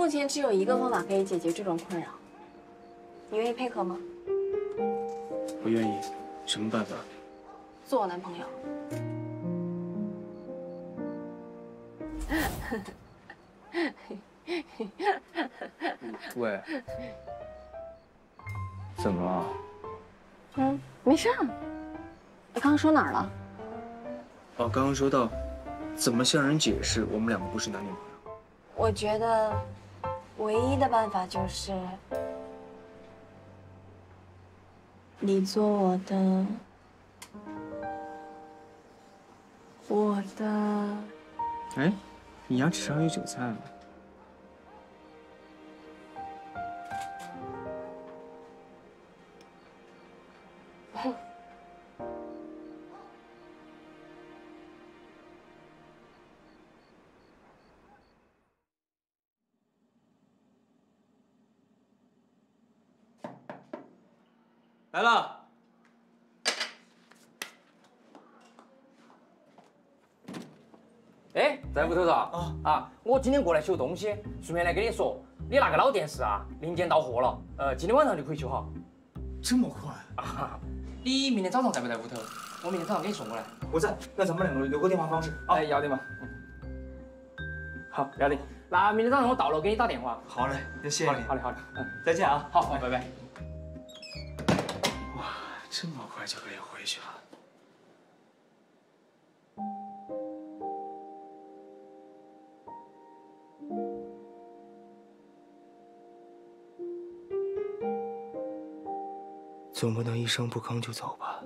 目前只有一个方法可以解决这种困扰，你愿意配合吗？ 我愿意。什么办法？ 做我男朋友。 喂，怎么了？ 没事儿。你刚刚说哪儿了？ 哦，刚刚说到，怎么向人解释我们两个不是男女朋友？ 我觉得，唯一的办法就是，你做我的。 哎，你牙齿上有韭菜吗？来了。 哎，在屋头嗦？啊，我今天过来修东西，顺便来跟你说，你那个老电视啊，零件到货了，今天晚上就可以修好。 这么快？ 啊，你明天早上在不在屋头？我明天早上给你送过来。 我在，那咱们两个留个电话方式啊。 哎，要得嘛。好，要得。那明天早上我到了给你打电话。 好嘞，那谢谢你。 好嘞，好嘞， 再见啊。 好，拜拜。 哇，这么快就可以回去了。总不能一声不吭就走吧？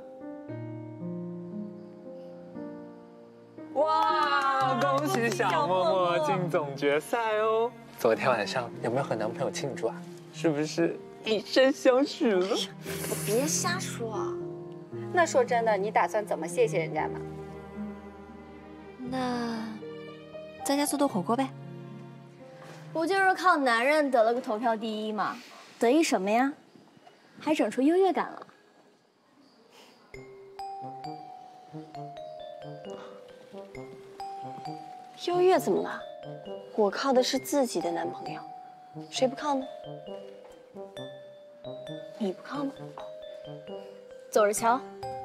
哇，恭喜小默默进总决赛哦！昨天晚上有没有和男朋友庆祝啊？是不是以身相许了？ 别瞎说。 那说真的，你打算怎么谢谢人家呢？ 那在家做顿火锅呗。不就是靠男人得了个投票第一吗？得意什么呀？还整出优越感了。优越怎么了？我靠的是自己的男朋友，谁不靠呢？你不靠吗？走着瞧。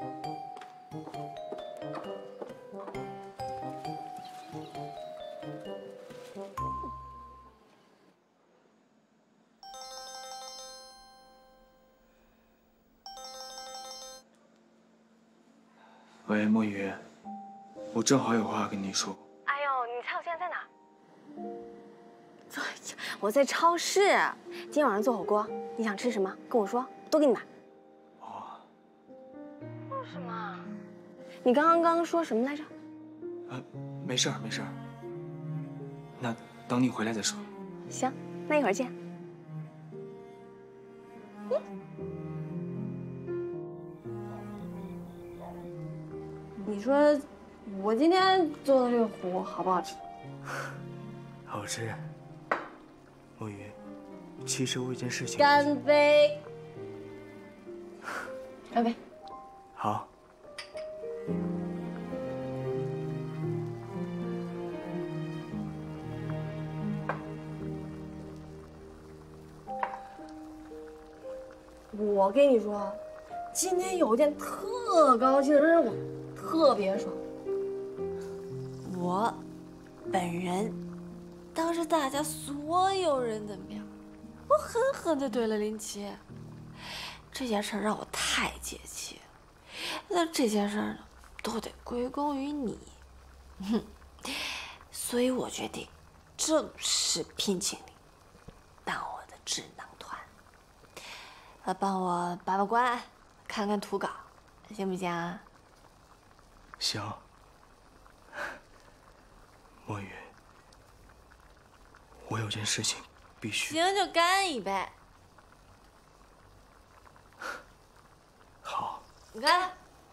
喂，墨雨，我正好有话跟你说。 哎呦，你猜我现在在哪？我在超市。今天晚上做火锅，你想吃什么？跟我说，都给你买。 哦。 为什么？你刚刚说什么来着？ 没事儿，没事儿。那等你回来再说。 行，那一会儿见。你说我今天做的这个糊好不好吃？ 好吃。墨雨，其实我有件事情。 干杯！干杯！ 好。 我跟你说，今天有一件特高兴的事让我特别爽。我本人当着大家所有人的面，我狠狠地怼了07。这件事让我太解气了，那这件事呢，都得归功于你。所以我决定正式聘请你当我的智囊团。帮我把关，看看图稿，行不行啊？ 行。墨雨，我有件事情必须。 行就干一杯。 好。 你干。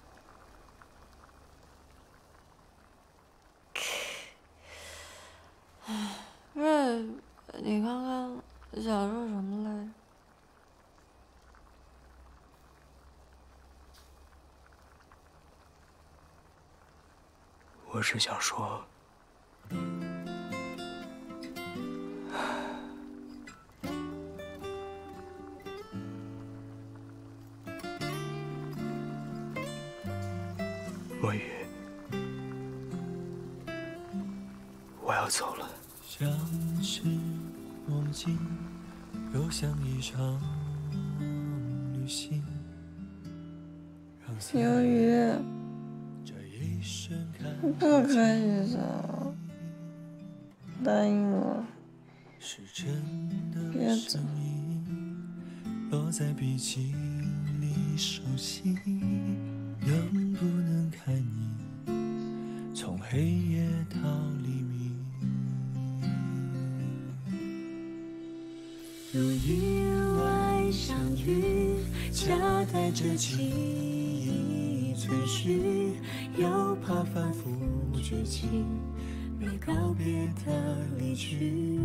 你刚刚想说什么来着？ 我是想说， 墨雨，我要走了。 像是梦境，又像一场旅行。 小雨，不可以的，答应我，别走。 落在笔记里熟悉，能不能看你从黑夜到黎明？如意外相遇，夹带着记忆存续，又怕反复剧情，没告别的离去。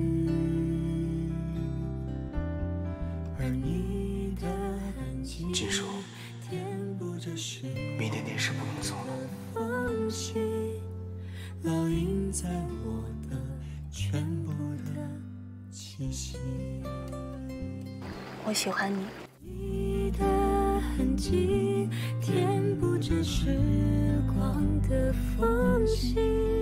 而你的痕迹， 金叔，明天电视不用送了。 烙印在我的全部的气息。 我喜欢你。 你的痕迹填补着时光的缝隙，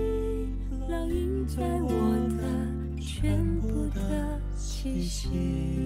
烙印在我的全部的气息。